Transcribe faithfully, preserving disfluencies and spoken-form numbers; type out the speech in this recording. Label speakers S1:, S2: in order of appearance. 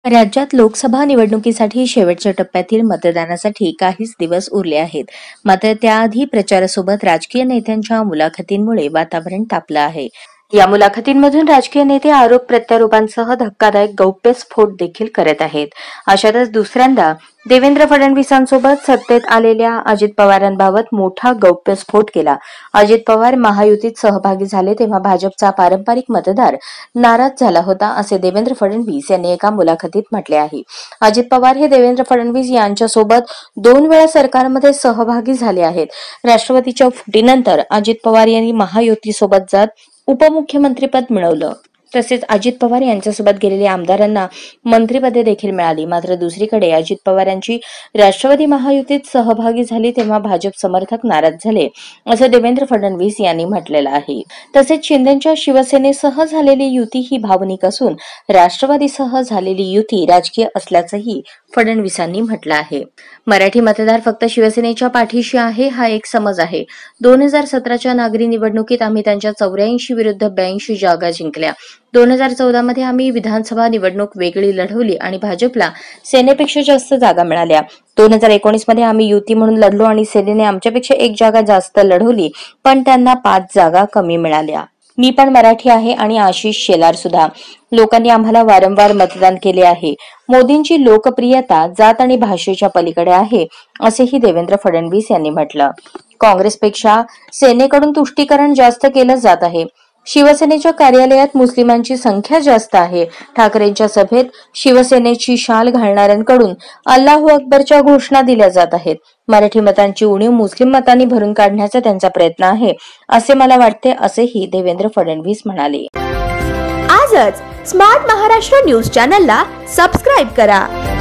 S1: राज्यात लोकसभा निवडणुकीसाठी शेवटच्या टप्प्यातील मतदानासाठी काहीच दिवस उरले आहेत. मात्र त्याआधी प्रचारासोबत राजकीय नेत्यांच्या मुलाखतींमुळे वातावरण तापलं आहे. या मुलाखतींमधून राजकीय नेते आरोप प्रत्यारोपांसह धक्कादायक गौप्यस्फोट देखील करत आहेत. अशातच दुसऱ्यांदा देवेंद्र फडणवीसांसोबत सत्तेत आलेल्या अजित पवारांबाबत मोठा गौप्यस्फोट केला. अजित पवार महायुतीत सहभागी झाले तेव्हा भाजपचा पारंपरिक मतदार नाराज झाला होता, असे देवेंद्र फडणवीस यांनी एका मुलाखतीत म्हटले आहे. अजित पवार हे देवेंद्र फडणवीस यांच्यासोबत दोन वेळा सरकारमध्ये सहभागी झाले आहेत. राष्ट्रवादीच्या फुटीनंतर अजित पवार यांनी महायुतीसोबत जात उपमुख्यमंत्रीपद मिळवलं. तसेच अजित पवार यांच्यासोबत गेलेल्या आमदारांना मंत्रिपदे देखील मिळाली. मात्र दुसरीकडे अजित पवार यांची राष्ट्रवादी महायुतीत सहभागी झाली तेव्हा भाजप समर्थक नाराज झाले, असं देवेंद्र फडणवीस यांनी म्हटलेलं आहे. तसेच शिंदेच्या शिवसेनेसह झालेली युती ही भावनिक असून राष्ट्रवादीसह झालेली युती राजकीय असल्याचंही फडणवीसांनी म्हटलं आहे. मराठी मतदार फक्त शिवसेनेच्या पाठीशी आहे हा एक समज आहे. दोन हजार सतराच्या नागरी निवडणुकीत आम्ही त्यांच्या चौऱ्याऐंशी विरुद्ध ब्याऐंशी जागा जिंकल्या. दोन हजार चौदा मध्ये आम्ही विधानसभा निवडणूक वेगळी लढवली आणि भाजपला सेनेपेक्षा जास्त जागा मिळाल्या. दोन हजार एकोणीस मध्ये आम्ही युती म्हणून लढलो आणि सेनेने आमच्यापेक्षा एक जागा जास्त लढवली, पण त्यांना पाच जागा कमी मिळाल्या. मी पण मराठी आहे आणि आशिष शेलार सुद्धा. लोकांनी आम्हाला वारंवार मतदान केले आहे. मोदींची लोकप्रियता जात आणि भाषेच्या पलीकडे आहे, असेही देवेंद्र फडणवीस यांनी म्हटलं. काँग्रेसपेक्षा सेनेकडून तुष्टीकरण जास्त केलं जात आहे. शिवसेनेच्या कार्यालयात मुस्लिमांची संख्या जास्त आहे. ठाकरेंच्या सभेत शिवसेनेची शाल घालणाऱ्यांकडून अल्लाहू अकबरच्या घोषणा दिल्या जात आहेत. मराठी मतांची उणीव मुस्लिम मतांनी भरून काढण्याचा त्यांचा प्रयत्न आहे, असे मला वाटते, असेही देवेंद्र फडणवीस म्हणाले.
S2: आजच स्मार्ट महाराष्ट्र न्यूज चॅनलला सबस्क्राईब करा.